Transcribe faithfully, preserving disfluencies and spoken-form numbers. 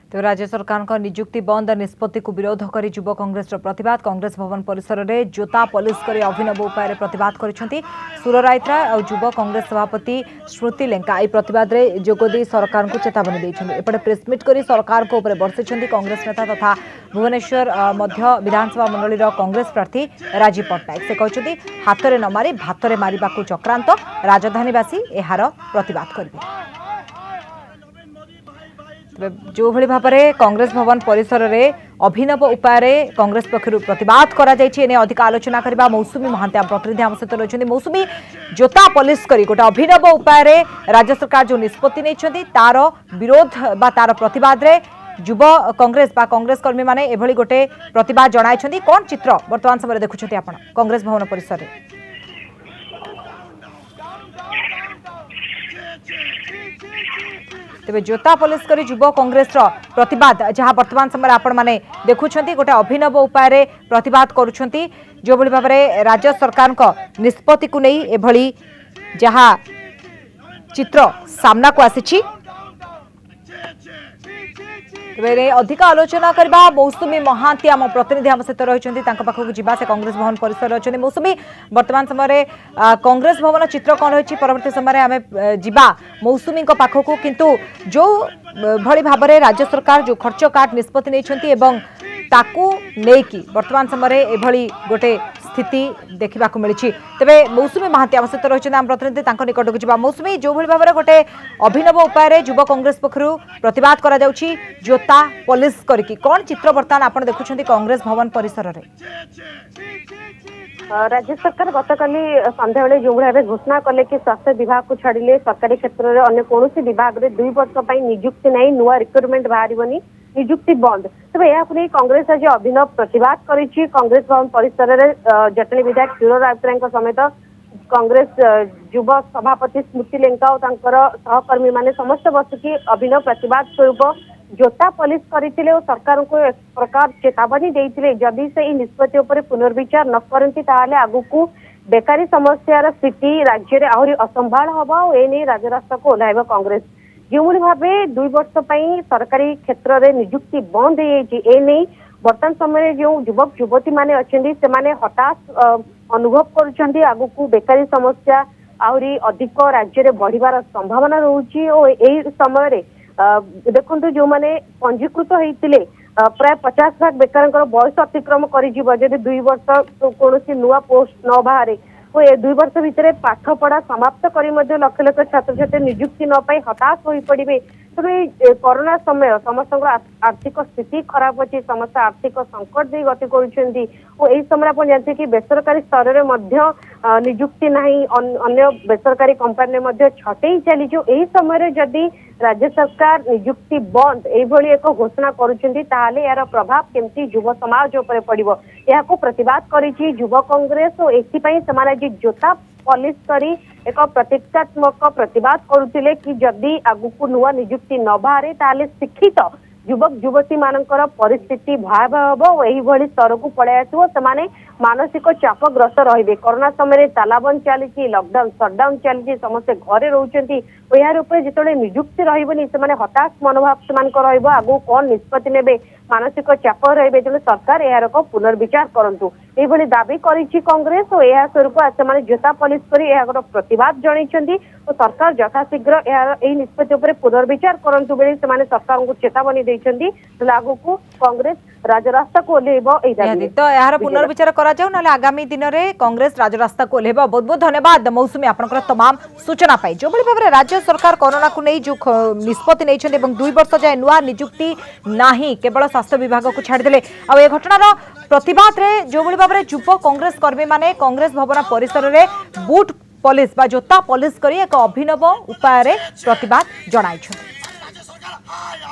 तो राज्य सरकार का नियुक्ति बंद निष्पत्ति को विरोध कर युव कांग्रेस प्रतिवाद कांग्रेस भवन परिसर में जोता पॉलिश कर अभिनव उपाय प्रतिवाद करिसेंती सुर रायतरा और युव कांग्रेस सभापति स्मृति लेंका यह प्रतिवाद में जोगदे सरकार को चेतावनी देते एपटे प्रेसमिट कर सरकार को बर्षिंट कांग्रेस नेता तथा भुवनेश्वर मध्य विधानसभा मंडलीर कांग्रेस प्रार्थी राजीव पट्टनायक से कहते हाथ में न मारी भात में मारिबा चक्रांत राजधानीवासी यार प्रतिवाद करेंगे। जो भली भाव में कांग्रेस भवन परिसर में अभिनव उपाय कांग्रेस पक्षर प्रतिवाद कर अधिक आलोचना करने मौसुमी महांती आम प्रतिनिधि आम सहित रही मौसुमी जोता पॉलिश कर गोटे अभिनव उपाय राज्य सरकार जो निष्पत्ति नहीं तार विरोध बा तार प्रतिवाद रे युव कांग्रेस बा कांग्रेस कर्मी माने एभली गोटे प्रतिवाद जणाई कौन चित्र वर्तमान समय देखुं आप कांग्रेस भवन परिसर में तेज जोता पॉलिश कर युव कांग्रेस प्रतिवाद जहां वर्तमान समय आपण माने देखुछंती गोटे अभिनव उपाय प्रतिवाद करुछंती जो भली भाव में राज्य सरकार को निष्पत्ति को नहीं एभली जहां चित्र सामना को आसी अधिक आलोचना करबा मौसुमी महांती आम प्रतिनिधि आम सहित रही पाखक जीवा से कांग्रेस भवन परिसर अच्छे मौसुमी वर्तमान समय कांग्रेस भवन चित्र कौन रही परवर्ती समय आम जीवा मौसुमी पाखक किंतु जो भली भाव में राज्य सरकार जो खर्च काट निष्पत्ति नहीं ताकू नेकी वर्तमान समय एभली गोटे स्थिति देखा मिली तेरे मौसुमी महांती आम सहित रही आम प्रतिनिधि निकट को जा मौसुमी जो भली भाव में गोटे अभिनव उपाय युव कांग्रेस पक्षर प्रतिवाद करा जाउछि जोता पॉलिश करके कौन चित्र बर्तमान आप देखुं कांग्रेस भवन परिसर में राज्य सरकार गतकाली संध्या बेले जो भाव घोषणा कले कि स्वास्थ्य विभाग को छाड़िले सरकारी क्षेत्र में अन्य कौन विभाग में दुई वर्ष नियुक्ति नहीं नुआ रिक्रुटमेंट बाहरनी नियुक्ति बंद तेज यह कांग्रेस आज अभिनव प्रतिवाद करिछि कांग्रेस भवन परिसर में जटणी विधायक सुर राउतराय समेत कांग्रेस युव सभापति स्मृति लेंका और सहकर्मी माने समस्त बसिकी अभिनव प्रतिवाद स्वरूप जोता पॉलिश करते और सरकार को एक प्रकार चेतावनी देते जदि से निष्पत्ति उपर पुनर्विचार न करती आगु को बेकारी समस्यार स्थिति राज्य में आहरी असंभाल हम और एने राजरास्ता को ओह्लैब कांग्रेस जो भाव दुई वर्ष सरकारी क्षेत्र में नियुक्ति बंद हो बर्तमान समय जो युवक युवती माने अच्छे से हताश अनुभव कर आगु को बेकारी समस्या आहरी अधिक राज्य में बढ़िबार संभावना रोची और यही समय देखु जो मैंने पंजीकृत होते प्राय पचास भाग बेकार बयस अतिक्रम कर दुई वर्ष कौन नुआ पोस्ट न बाहर और ए दुई वर्ष भितर पाठ पढ़ा समाप्त कर लक्ष लक्ष छात्र छात्री नियुक्ति न पाई हताश हो पड़े तेणु कोरोना समय समस्त आर्थिक स्थिति खराब अच्छी समस्त आर्थिक संकट दे गति कर समय आप जानते कि बेसरकारी स्तर में नियुक्ति नहीं अन्य बेसरकारी कंपानी छटई चली यही समय जदि राज्य सरकार नियुक्ति बंद यही एक घोषणा करुँचे यार प्रभाव केमती युव समाज उपर पड़ो यह प्रतिवाद करिछि युव कांग्रेस और एथि जोता पॉलिश करी एक प्रतीकात्मक प्रतिवाद करुतिले कि जदि आगुक नुआ नियुक्ति न बाहर ताले शिक्षित युवक युवती मानकर परिस्थिति भयावह हम और यही स्तर को पड़े आसो से मानसिक चापग्रस्त रही कोरोना समय तालाबंद चली लॉकडाउन सटडाउन चली समस्ते घरे रोचंती यार जो नियुक्ति रही से हताश मनोभाव से आगु कौन निष्पत्ति ने मानसिक चाप रही तेणु सरकार यार पुनर्विचार करूँ ये दाबी करिछि कांग्रेस और यह स्वरूप से जोता पॉलिश कर प्रतिवाद जन और सरकार यथाशीघ्र यही निष्पत्ति उपर पुनर्विचार करूँ बेले से सरकार को चेतावनी देते आगु को कांग्रेस राजरास्ता को ओह्लैब तो यार पुनर्विचार करा जाऊ ना आगामी दिन में कांग्रेस राजरास्ता को ओह्लैब। बहुत बहुत धन्यवाद मौसुमी आपनकर तमाम सूचना पाई जो भाव में राज्य सरकार कोरोना को नहीं जो निष्पत्ति नहीं दुई वर्ष जाए नुआ नियुक्ति नहीं केवल स्वास्थ्य विभाग को छाड़देले आ ए घटनार प्रतिवाद रे जो भाव में युव कांग्रेस कर्मी माने कांग्रेस भवन परिसर में बूट पॉलिश बा जोता पॉलिश करी एक अभिनव उपाय प्रतिवाद जणाई।